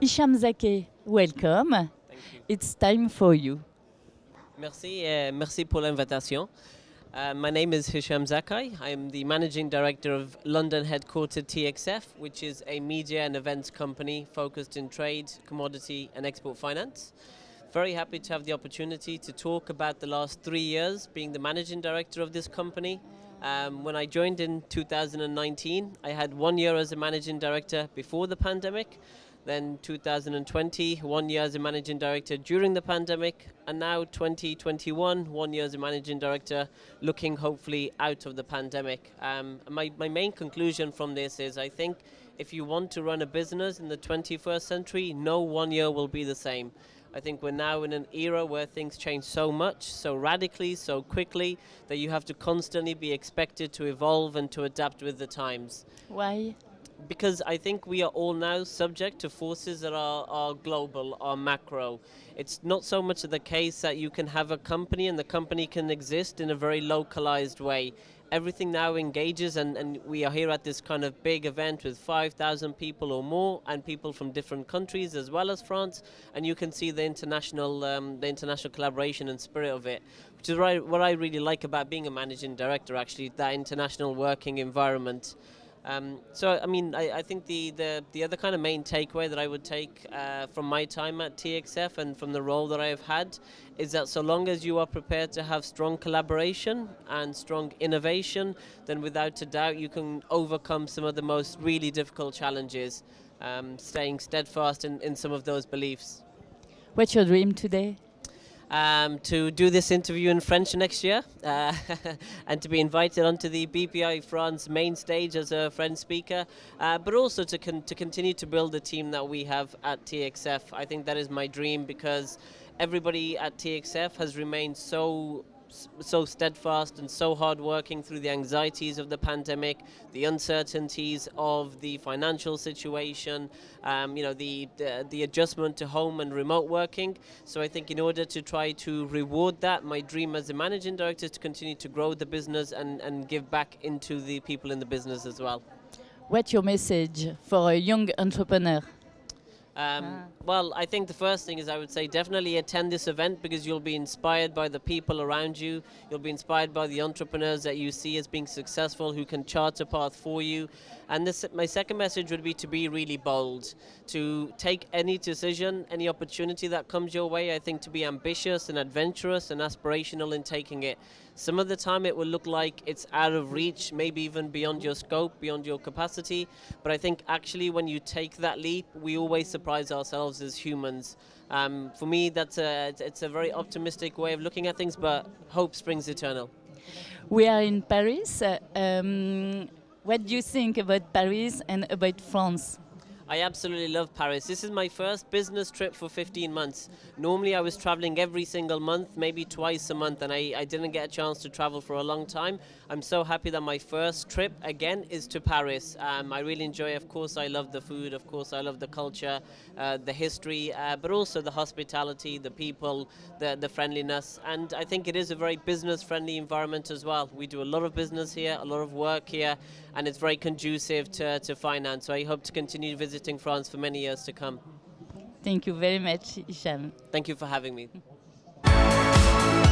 Hicham Zakeh, welcome. Thank you. It's time for you. Merci, merci pour l'invitation. My name is Hisham Zakai. I am the managing director of London headquartered TXF, which is a media and events company focused in trade, commodity, and export finance. Very happy to have the opportunity to talk about the last 3 years being the managing director of this company. When I joined in 2019, I had 1 year as a managing director before the pandemic. Then 2020, 1 year as a managing director during the pandemic, and now 2021, 1 year as a managing director, looking hopefully out of the pandemic. My main conclusion from this is I think if you want to run a business in the 21st century, no 1 year will be the same. I think we're now in an era where things change so much, so radically, so quickly, that you have to constantly be expected to evolve and to adapt with the times. Why? Because I think we are all now subject to forces that are global, are macro. It's not so much the case that you can have a company and the company can exist in a very localized way. Everything now engages, and we are here at this kind of big event with 5,000 people or more, and people from different countries as well as France, and you can see the international collaboration and spirit of it, which is what I really like about being a managing director, actually, that international working environment. So, I mean, I think the other kind of main takeaway that I would take from my time at TXF and from the role that I have had is that so long as you are prepared to have strong collaboration and strong innovation, then without a doubt you can overcome some of the most really difficult challenges, staying steadfast in some of those beliefs. What's your dream today? To do this interview in French next year and to be invited onto the BPI France main stage as a French speaker, but also to continue to build the team that we have at TXF. I think that is my dream because everybody at TXF has remained so steadfast and so hardworking through the anxieties of the pandemic, the uncertainties of the financial situation, the adjustment to home and remote working. So I think in order to try to reward that, my dream as a managing director is to continue to grow the business and give back into the people in the business as well. What's your message for a young entrepreneur? Well, I think the first thing is I would say definitely attend this event because you'll be inspired by the people around you. You'll be inspired by the entrepreneurs that you see as being successful who can chart a path for you. And my second message would be to be really bold, to take any decision, any opportunity that comes your way. I think to be ambitious and adventurous and aspirational in taking it. Some of the time it will look like it's out of reach, maybe even beyond your scope, beyond your capacity. But I think actually when you take that leap, we always surprise ourselves as humans. For me, it's a very optimistic way of looking at things, but hope springs eternal. We are in Paris. What do you think about Paris and about France? I absolutely love Paris. This is my first business trip for 15 months. Normally I was traveling every single month, maybe twice a month, and I didn't get a chance to travel for a long time. I'm so happy that my first trip again is to Paris. I really enjoy, of course, I love the food, of course, I love the culture, the history, but also the hospitality, the people, the friendliness. And I think it is a very business-friendly environment as well. We do a lot of business here, a lot of work here, and it's very conducive to finance. So I hope to continue visiting France for many years to come. Thank you very much, Hicham. Thank you for having me.